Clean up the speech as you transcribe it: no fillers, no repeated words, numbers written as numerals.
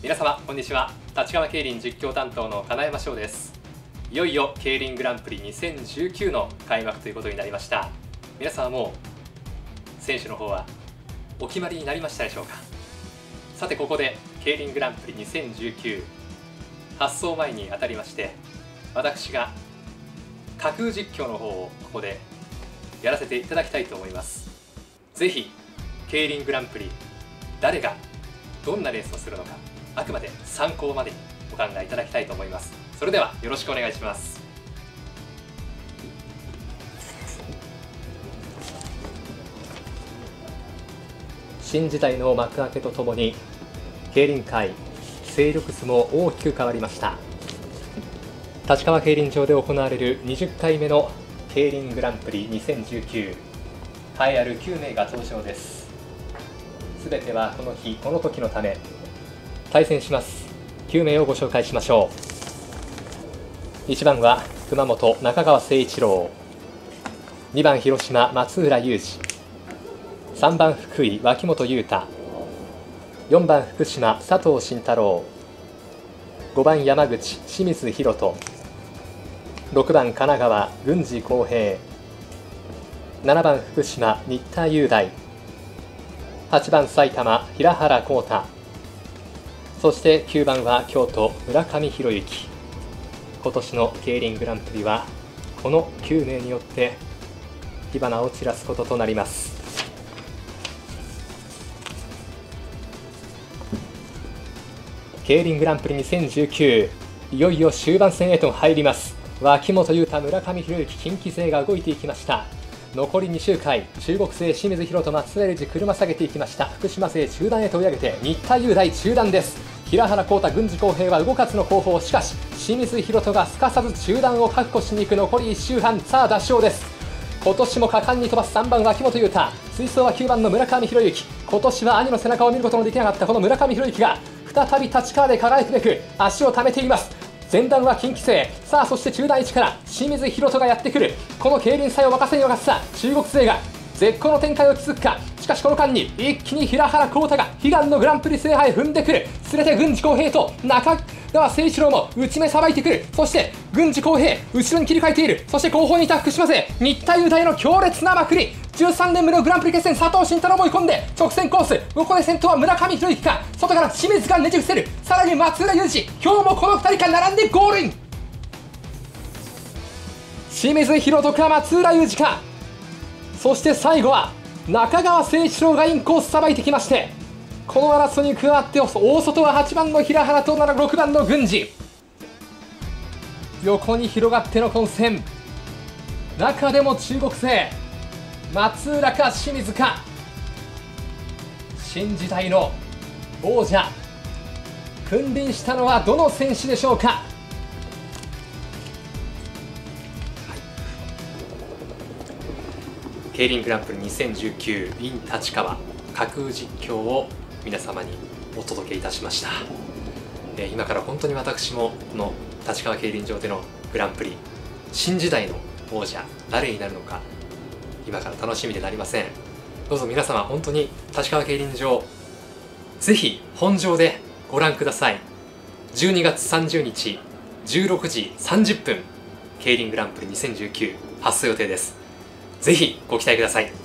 皆様こんにちは。立川競輪実況担当の金山翔です。いよいよ競輪グランプリ2019の開幕ということになりました。皆さんはもう選手の方はお決まりになりましたでしょうか。さてここで競輪グランプリ2019発走前にあたりまして、私が架空実況の方をここでやらせていただきたいと思います。ぜひ競輪グランプリ誰がどんなレースをするのか、あくまで参考までにお考えいただきたいと思います。それではよろしくお願いします。新時代の幕開けとともに競輪界勢力図も大きく変わりました。立川競輪場で行われる20回目の競輪グランプリ2019、栄えある9名が登場です。すべてはこの日この時のため。対戦します9名をご紹介しましょう。1番は熊本中川誠一郎、2番広島松浦雄二、3番福井脇本裕太、4番福島佐藤慎太郎、5番山口清水宏斗、6番神奈川郡司康平、7番福島新田雄大、8番埼玉平原浩太、そして9番は京都村上博之。今年の競輪グランプリはこの9名によって火花を散らすこととなります。競輪グランプリ2019、いよいよ終盤戦へと入ります。脇本裕太村上博之近畿勢が動いていきました。残り2周回、中国勢清水宏斗松浦雄二車下げていきました。福島勢中段へと追い上げて新田雄大中段です。平原浩太郡司康平は動かずの後方、しかし清水宏斗がすかさず中段を確保しに行く。残り1周半、さあ奪勝です。今年も果敢に飛ばす3番脇本裕太、追走は9番の村上博之。今年は兄の背中を見ることのできなかったこの村上博之が再び立川で輝くべく足を溜めています。前段は近畿勢、さあそして中段1から清水宏斗がやってくる。この競輪祭を任せに任せた中国勢が絶好の展開を築くか。しかしこの間に一気に平原浩太が悲願のグランプリ制覇へ踏んでくる。すれて郡司康平と中川誠一郎も内目さばいてくる。そして郡司康平後ろに切り替えている。そして後方にいた福島勢新田雄大の強烈なまくり。13年目のグランプリ決戦、佐藤慎太郎も追い込んで直線コース。ここで先頭は村上博之か、外から清水がねじ伏せる。さらに松浦雄二、今日もこの2人が並んでゴールイン。清水宏斗か松浦雄二か、そして最後は中川誠一郎がインコースさばいてきまして、この争いに加わって大外は8番の平原と6番の郡司。横に広がっての混戦、中でも中国勢松浦か清水か、新時代の王者君臨したのはどの選手でしょうか。競輪グランプリ2019 in 立川架空実況を皆様にお届けいたしました。今から本当に私もこの立川競輪場でのグランプリ新時代の王者誰になるのか今から楽しみでなりません。どうぞ皆様本当に立川競輪場ぜひ本場でご覧ください。12月30日16時30分競輪グランプリ2019発走予定です。ぜひご期待ください。